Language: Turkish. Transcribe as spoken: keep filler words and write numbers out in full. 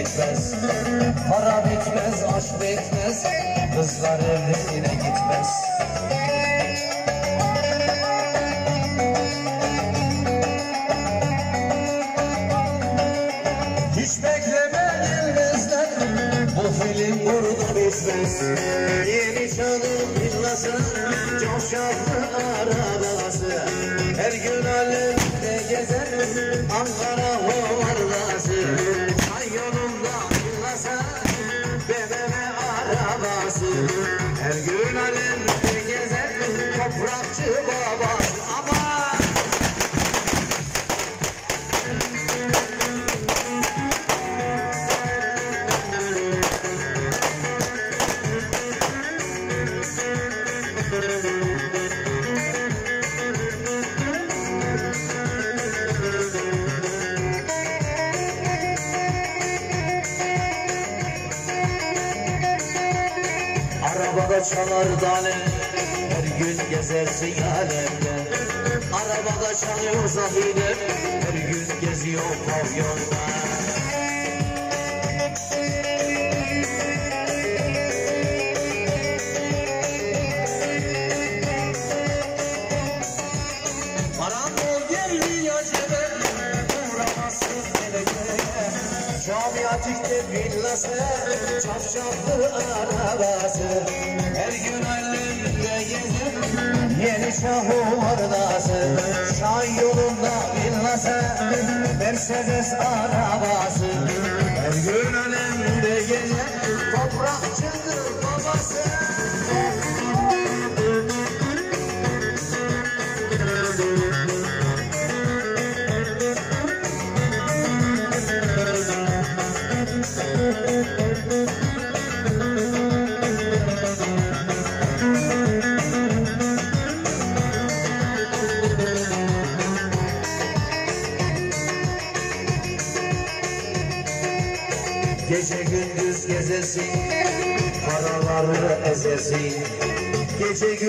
bitmez. Para bitmez, aşk bitmez, kızlar evine gitmez. Hiç bekleme gelmezler, bu film burada bitmez. Yeni çalım villası, coşaklı arabası, her gün alemde gezer Ankara Hovardası. Ay yolunda villası, B M W arabası, her gün alemde gezer toprakçı babası. Aman! Arabada çalar dane, her gün gezersin alemde. Arabada çalıyor zahide, her gün geziyor pavyonda. Param bol geldi acele, uğramazsın geleceğe. Cami Atik'te villası, çarşaflı arabası, her gün alemde gezer yeni Şahuvardası. Şahin yolunda villası, Mercedes arabası, her gün alemde gezer toprakçıdır babası. Gece gündüz gezersin, paraları ezersin. Gece